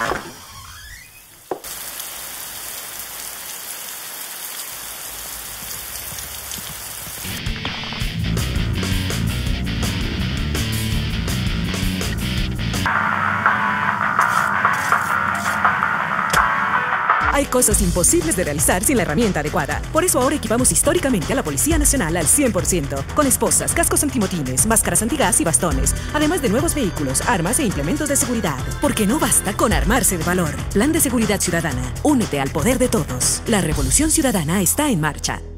Hay cosas imposibles de realizar sin la herramienta adecuada. Por eso ahora equipamos históricamente a la Policía Nacional al 100%, con esposas, cascos antimotines, máscaras antigas y bastones, además de nuevos vehículos, armas e implementos de seguridad. Porque no basta con armarse de valor. Plan de Seguridad Ciudadana. Únete al poder de todos. La revolución ciudadana está en marcha.